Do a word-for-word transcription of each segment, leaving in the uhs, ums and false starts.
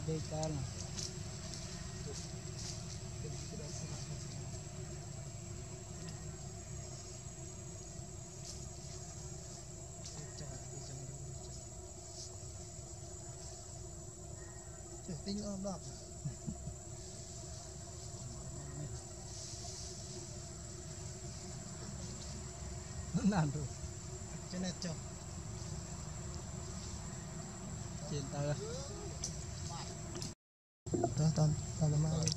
đây ta là tính nó đọc nó làm rồi trên này cho trên tờ đó tao tao làm sao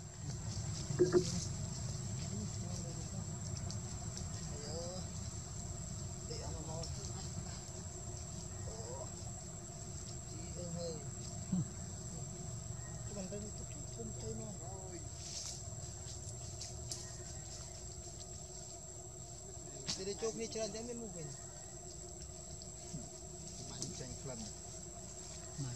Jadi cok ni jalan jalan mungkin. Mancing pelan. Nah.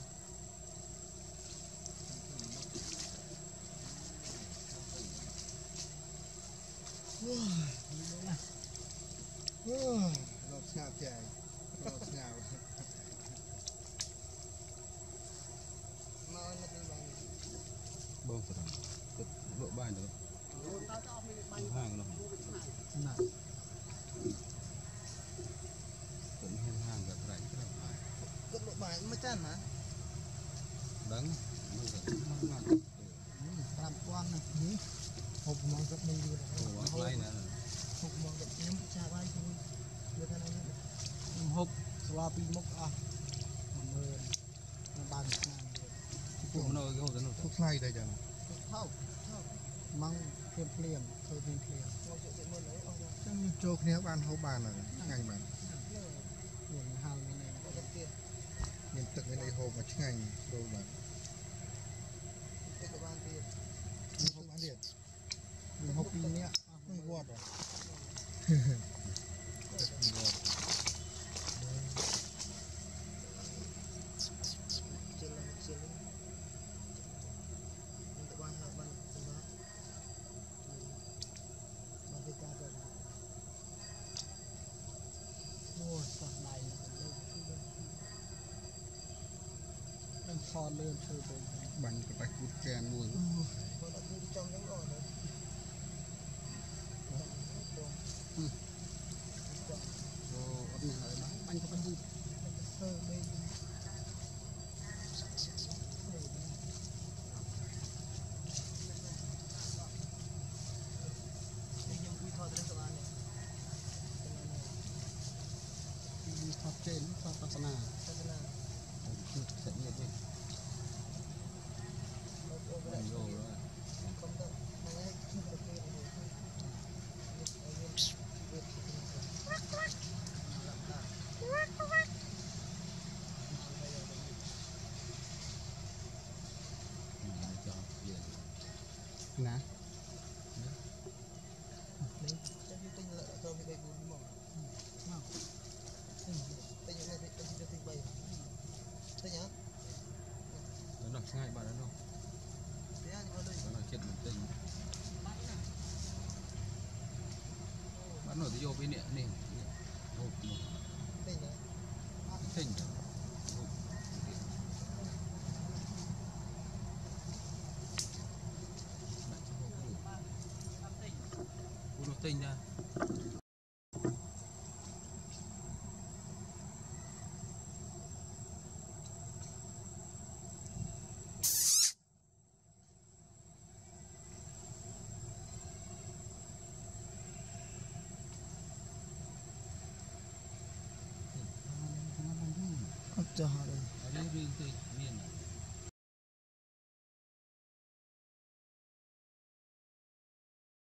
Wah, gila. Wah, lột ngào trời, lột ngào. Mau nó tin bằng. Bông sẵn, độ bài được. Hàng rồi. Nah. Cũng hen hàng gặp rảnh cái nào phải cất lộ bài mới chán hả đắng mới rồi làm quan này hộp mong gặp mình đi hộp này nè hộp mong gặp nhắm cha vai thôi người ta nói hộp xóa pi mốc à mười nó bàn này hộp nó cái hộp đó hộp này đây chẳng thâu măng thêm phèn thôi thêm phèn trong chỗ này bàn hộp bàn rồi ngay bàn nhìn hào như này có rất kia nhìn từng cái này hộp mà chứ ngành đồ mà cái bàn tiền hộp bán tiền hộp pin nhá không vọt rồi trên là trên mình tự ban hợp ban tự ban ban cái ca rồi mua sọt này đang sọt lên chơi rồi bắn cái bạch cút chèn luôn còn đã đi trong những rồi đấy rồi ấp này là bắn cái bạch cút ờ đây đây những quy thọ đấy các bạn này Thumps trên Tarzana sẽ nhiệt đi rồi rồi không đâu này không được đi nè đấy cho như tinh lợi cho cái đây cũng mỏng nào tinh này thì tinh cho tinh bay thế nhá nó đọc ngay bạn đó không thế anh có đây nó chết một tinh bắn nổi thì vô bên nè nè một một tinh đấy tinh nó tinh ra cho họ đây ở đây riêng thì miền